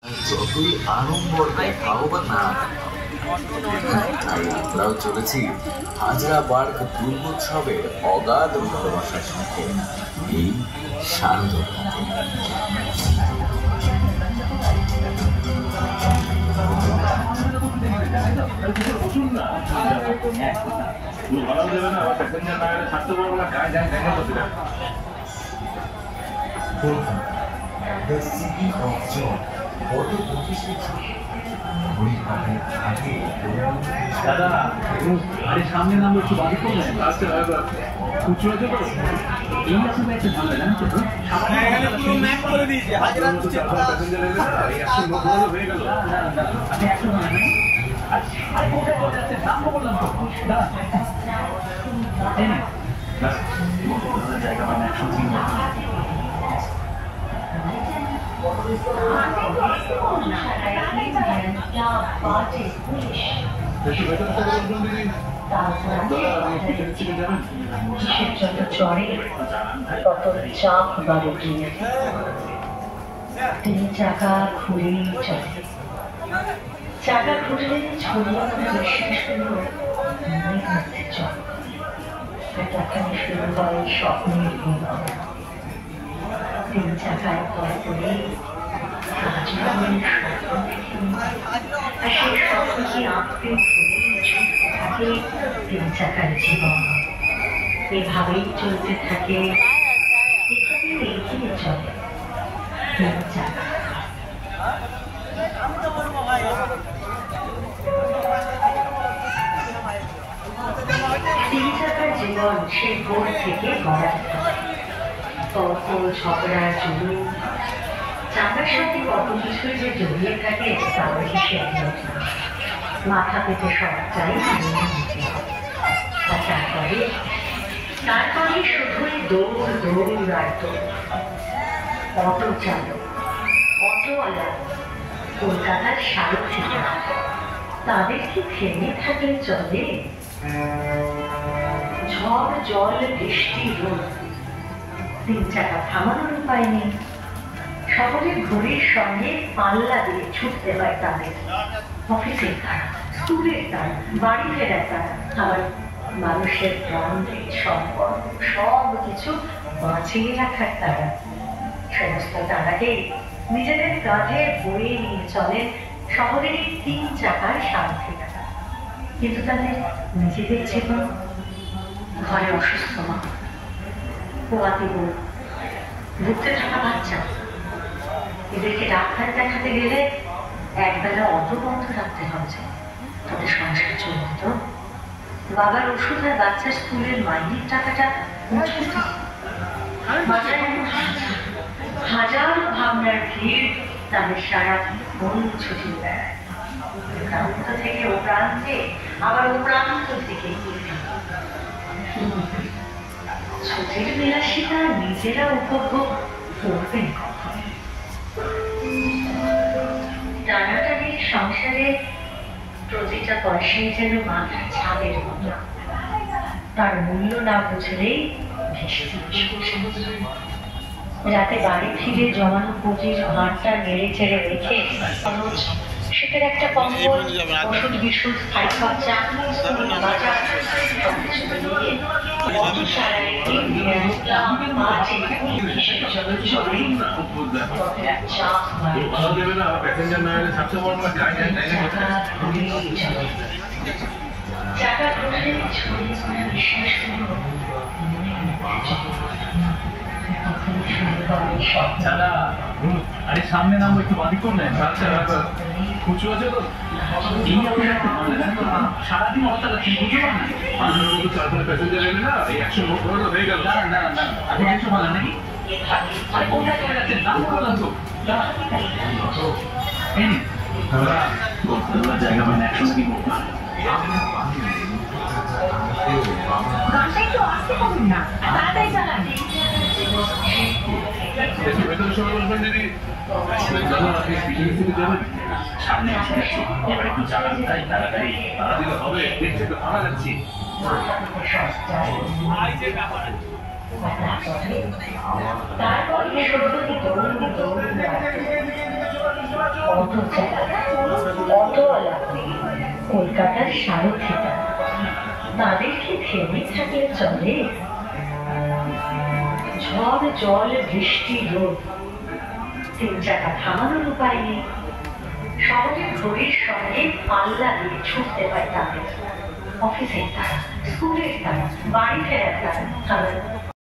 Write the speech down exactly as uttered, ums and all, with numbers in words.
যতই আড়ম্বর দেখাও বা না তাই আমরাও চলেছি হাজরা বার্গ দুর্গোৎসবের অগাধ ভালোবাসার সাথে এই শারদোলাতে। The city of joy. বড় প্রতিষ্ঠিত দাদা আরে সামনে নাম একটু বাড়ি করলেন আস্তে খুচরো তো এই আসলে একটা ভালো জানেন তো এখানে পুরো ম্যাপ করে দিয়েছে হাজার প্যাসেঞ্জার এলে একশো লোক হয়ে গেল না না না আমি একশো না আরে কোথায় যাচ্ছে নাম বললাম তো দাদা এই না জায়গা মানে একশো তিন তিনি চাকা ঘুরে চলে চাকা ঘুরলে ছড়িয়ে বিশ্বাস করল চল তখন শুরু হয় স্বপ্নের বিমান। তিন চাকায় পরে পড়ে সেই স্বপ্নকে আঁকতে থাকে তিন চাকার জীবন। এভাবেই চলতে থাকে, এভাবেই এগিয়ে চলে তিন চাকা। তিন চাকার জীবন সেই ভোর থেকে গড়া তর্ক ঝগড়া জুলুম চাকার সাথে কত কিছুই যে জড়িয়ে থাকে তার হিসেব মাথা পেতে সব চাই তারপরে তারপরে শুধুই দৌড় দৌড় রাখত অটো চালক অটোওয়ালা কলকাতার সারথীরা তাদের কি থেমে থাকলে চলে? ঝড় জল বৃষ্টি রোদ তিন চাকা থামানোর উপায় নেই। শহরের ঘড়ির সঙ্গে পাল্লা দিয়ে ছুটতে হয় তাদের। অফিসের তারা, স্কুলের তারা, বাড়ি ফেরার তারা, আবার মানুষের প্রাণ সম্পর্ক সব কিছু বাঁচিয়ে রাখার তারা। সমস্ত তারাকে নিজেদের কাঁধে বয়ে নিয়ে চলেন শহরের এই তিন চাকার সারথীরা। কিন্তু তাদের নিজেদের জীবন, ঘরে অসুস্থ মা, পোয়াতি বউ, ভুগতে থাকা বাচ্চা, এদেরকে ডাক্তার দেখাতে গেলে একবেলা অত বন্ধ রাখতে হবে যে তাদের সংসার চলবে তো। বাবার ওষুধ আর বাচ্চার স্কুলের মাইনের টাকাটা হাজার ভাবনার ভিড় তাদের সারা মন ছুটি বেড়ায়। প্রান্ত থেকে ও প্রান্তে, আবার ও প্রান্ত থেকে ছুটির বিলাসিতা নিজেরা উপভোগ করবেন কখন? টানাটানির সংসারে প্রতিটা পয়সাই যেন মাথার ছাদের মতো, তার মূল্য না বুঝলেই রাতে বাড়ি ফিরে জমানো পুঁজির ভাঁড়টা নেড়ে চেড়ে রেখে শীতের একটা কম্বল, ওষুধ বিশুদ্ধ স্থায়ী খরচা, বাজার সবকিছু মিলিয়ে আরে সামনে নাম একটু বাড়ি করলেন খুচরো আছে তো সারাদিন অবস্থা লাগছে বুঝতে পারেন চার পাঁচ প্যাসেঞ্জার এলে না এই একশো লোক হয়ে গেল। না না না আপনি একশো বলেন নাকি আর কোনটা চলে যাচ্ছেন নাম বললাম তো জায়গা মানে একশো নাকি সামনে এবার একটু চালান তাই তাড়াতাড়ি তারা দিলে হবে দেখতে তো ভালো যাচ্ছি। তারপর অটো চালায়, অটোওয়ালা, কলকাতার সারথিটা, তাদের কি থেমে থাকলে চলে? ঝড় জল বৃষ্টি রোদ, তিন চাকা থামানোর উপায় নেই। শহরের ঘড়ির সঙ্গে পাল্লা দিয়ে ছুটতে হয় তাদের। অফিসের তারা, স্কুলের তারা, বাড়ি ফেরার তারা,